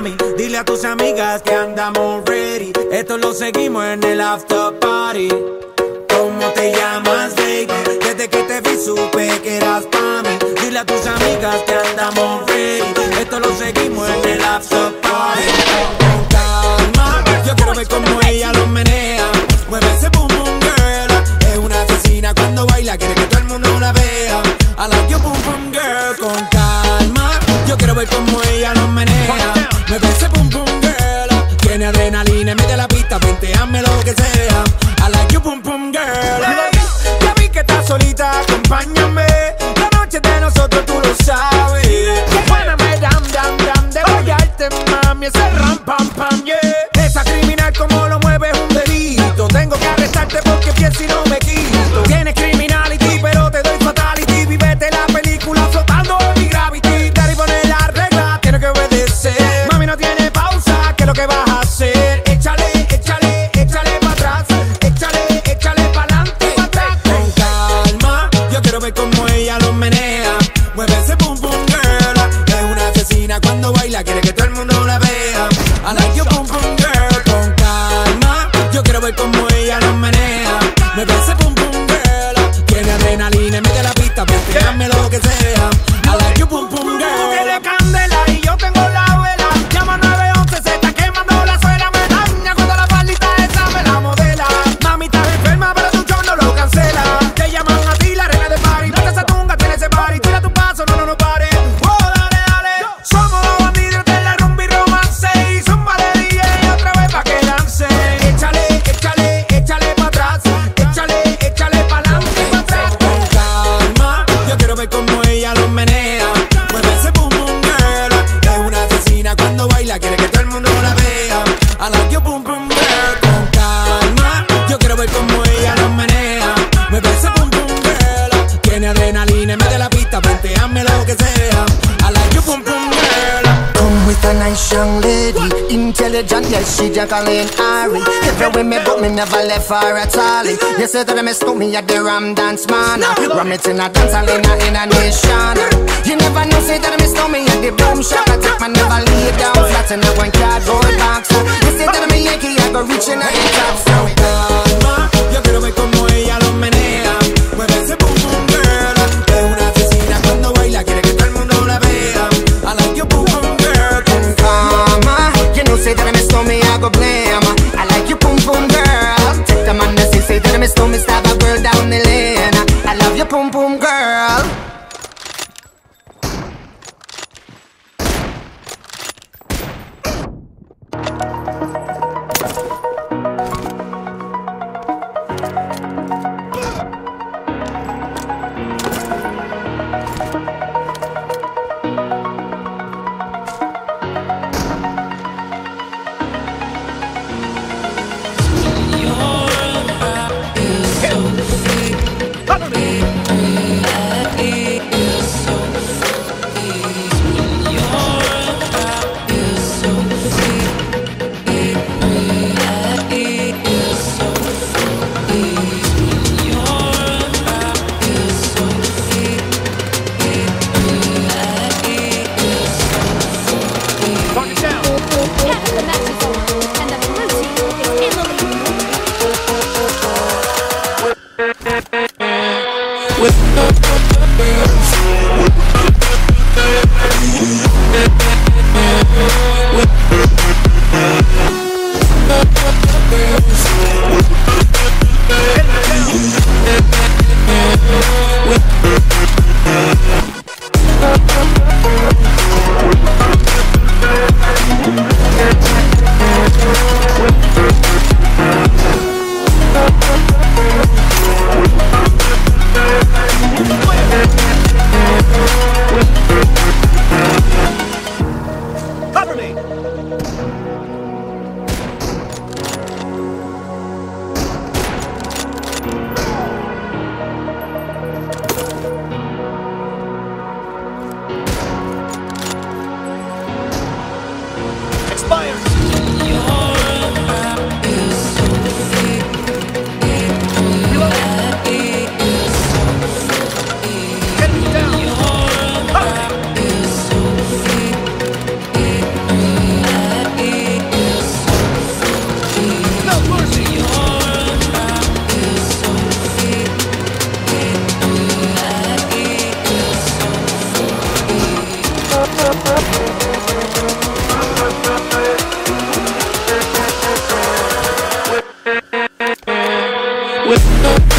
mami. Dile a tus amigas que andamos ready. Esto lo seguimos en el after party. ¿Cómo te llamas, baby? Desde que te vi supe que eras pa' mí. Dile a tus amigas que andamos ready. Esto lo seguimos en el after party. Con calma, yo quiero ver cómo ella lo menea. Mueve ese boom boom girl. Es una asesina cuando baila, quiere que todo el mundo la vea. I like your boom boom girl. Con calma, yo quiero ver cómo ella lo menea. Mueve ese boom boom girl. Tiene adrenalina en medio de la pista, venteame lo que sea. I like your boom boom girl. Hey, ya vi que estás solita, acompáñame. La noche de nosotros tú lo sabes. Buename, dam, dam, dam. De bailarte, mami, ese ram, pam, pam, yeah. Esa criminal como lo mueve es un delito. Tengo que arrestarte porque pienso y no me quito. Tienes criminality, pero te doy fatality. Vivete la película flotando en mi gravity. Daddy pone la regla, tiene que obedecer. Mami no tiene pausa, ¿qué es lo que vas a hacer? Échale, échale, échale pa' atrás. Échale, échale pa'lante, pa' atrás. Con calma, yo quiero ver cómo ella lo menea. Mueve ese boom boom girl. Es una asesina cuando baila, quiere que todo el mundo la vea. I like your boom boom girl. Con calma, yo quiero ver cómo ella lo menea. Mueve ese boom boom girl. Tiene adrenalina en medio de la pista, venteame lo que sea. I like your boom boom girl. Tú tienes candela y yo tengo la vela. Llama 911, se está quemando la suela. Me daña cuando la palita esa me la modela. Mami estás enferma pero tu show no lo cancela. Te llaman a ti la reina de party. Prende esa tunga, tiene ese party. Tira tu paso, no, no, no pare. Oh, dale, dale. Somos los bandidos de la rumba y romance. Y zumba de DJ otra vez pa' que lance. Échale, échale, échale pa' atrás. Échale, échale pa'lante y pa' atrás. Con calma, yo quiero ver cómo ella lo menea. Mueve ese boom boom girl. Es una asesina cuando baila, quiere que todo el mundo la vea. I like your boom boom girl. Con calma, yo quiero ver cómo ella lo menea. Mueve ese boom boom girl. Tiene adrenalina en medio de la pista, venteame lo que sea. I like your boom boom girl. Come with a nice young lady, intelligent, yes, she Jacqueline Ari. Every way me but me never left her at all. You say that I miss me at the Ram Dance Man. Ram it in a dance hall in a nation. You never know, say that I miss me at the Boom Shop. I take my never lay down flat in a one cardboard box. You say that I'm a Yankee, I go reaching out the top. So calma, yo quiero ver cómo ella lo menea. Mueve ese boom boom girl. Es una asesina cuando baila, quiere que todo el mundo la vea. I like your boom boom girl. Con calma, you know, say that I miss me, I go blame. I like you, boom boom girl. Take the man that say that I miss me, stab a girl down the lane. I love you, boom boom girl. with